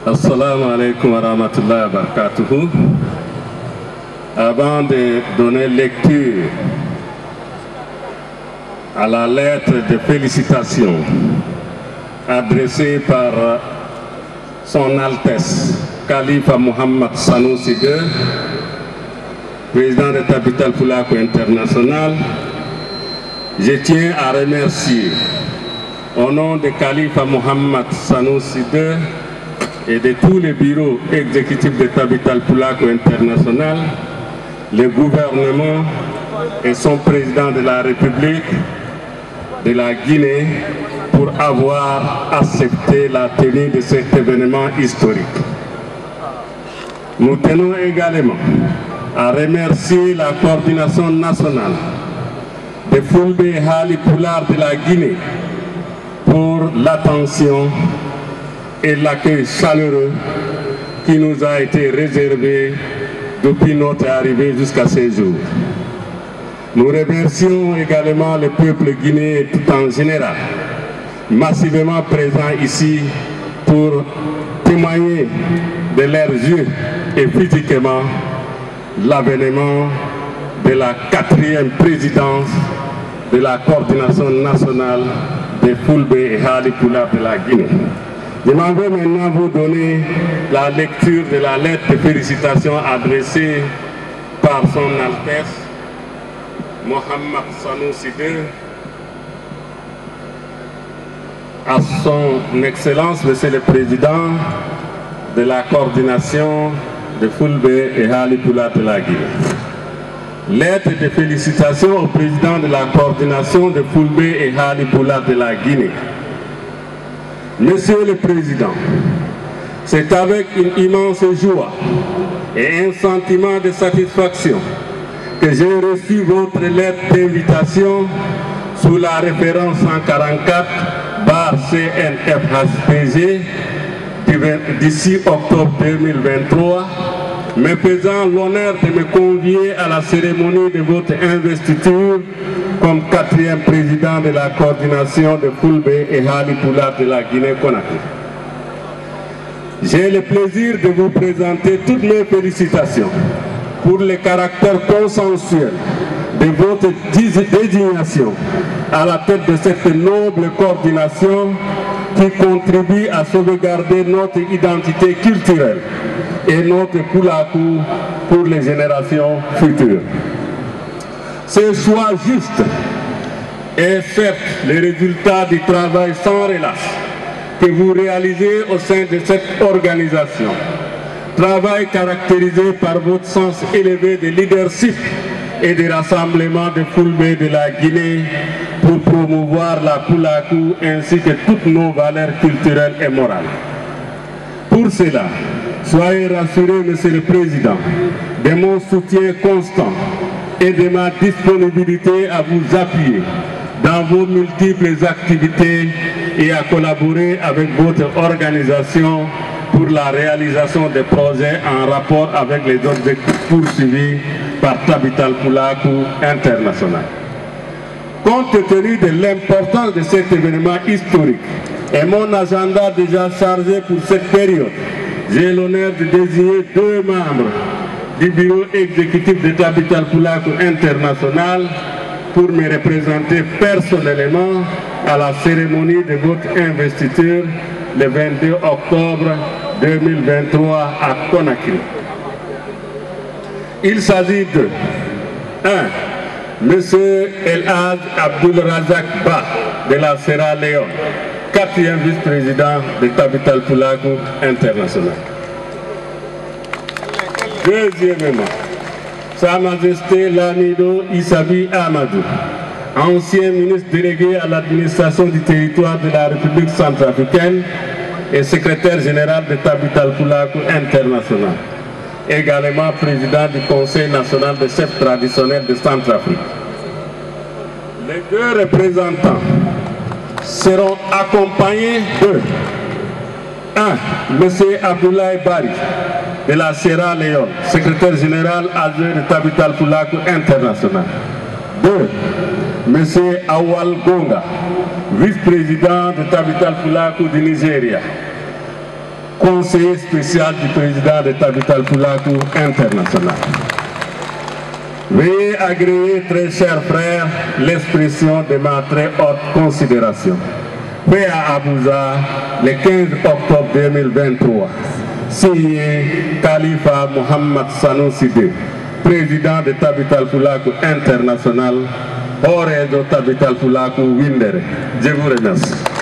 Assalamu alaikum wa rahmatullahi wa barakatuhu. Avant de donner lecture à la lettre de félicitations adressée par Son Altesse Khalifa Mohammed Sanusi II, président de Tabital Pulako International, je tiens à remercier au nom de Khalifa Mohammed Sanusi II et de tous les bureaux exécutifs de Tabital Pulako International, le gouvernement et son président de la République de la Guinée pour avoir accepté la tenue de cet événement historique. Nous tenons également à remercier la coordination nationale de Fulbe et Hali Pulaar de la Guinée pour l'attention et l'accueil chaleureux qui nous a été réservé depuis notre arrivée jusqu'à ce jour. Nous remercions également le peuple guinéen tout en général, massivement présent ici pour témoigner de leurs yeux et physiquement l'avènement de la 4e présidence de la coordination nationale de Fulbe et Hali Pulaar de la Guinée. Je m'en vais maintenant vous donner la lecture de la lettre de félicitations adressée par Son Altesse Mohammed Sanusi II à son Excellence, Monsieur le Président de la coordination de Fulbe et Hali Pulaar de la Guinée. Lettre de félicitations au président de la coordination de Fulbe et Hali Pulaar de la Guinée. Monsieur le Président, c'est avec une immense joie et un sentiment de satisfaction que j'ai reçu votre lettre d'invitation sous la référence 144/CNFHPG d'ici octobre 2023, me faisant l'honneur de me convier à la cérémonie de votre investiture comme 4e président de la coordination de Fulbe et Hali Pulaar de la Guinée-Conakry. J'ai le plaisir de vous présenter toutes mes félicitations pour le caractère consensuel de votre désignation à la tête de cette noble coordination qui contribue à sauvegarder notre identité culturelle et notre Pulaku pour les générations futures. Ce choix juste est certes le résultat du travail sans relâche que vous réalisez au sein de cette organisation. Travail caractérisé par votre sens élevé de leadership et de rassemblement de Fulbe de la Guinée pour promouvoir la Pulaku ainsi que toutes nos valeurs culturelles et morales. Pour cela, soyez rassurés, Monsieur le Président, de mon soutien constant et de ma disponibilité à vous appuyer dans vos multiples activités et à collaborer avec votre organisation pour la réalisation des projets en rapport avec les objectifs poursuivis par Tabital Pulako International. Compte tenu de l'importance de cet événement historique et mon agenda déjà chargé pour cette période, j'ai l'honneur de désigner 2 membres du bureau exécutif de Tabital Pulako International pour me représenter personnellement à la cérémonie de votre investiture le 22 octobre 2023 à Conakry. Il s'agit de 1. Monsieur El Hadj Abdul Razak Ba de la Sierra Leone, 4e vice-président de Tabital Pulako International. Deuxièmement, Sa Majesté Lamido Issabi Amadou, ancien ministre délégué à l'administration du territoire de la République centrafricaine et secrétaire général de Tabital Pulako International, également président du Conseil national des chefs traditionnels de Centrafrique. Les 2 représentants seront accompagnés de 1. M. Abdoulaye Bari de la Sierra Leone, secrétaire général adjoint de Tabital Pulako International. 2. M. Awal Gonga, vice-président de Tabital Pulako du Nigeria. conseiller spécial du président de Tabital Foulakou International. Veuillez agréer, très chers frères, l'expression de ma très haute considération. Fait à Abuja le 15 octobre 2023, signé Khalifa Mohamed Sanusi II, président de Tabital Foulakou International, au réseau Tabital Foulakou Windere. Je vous remercie.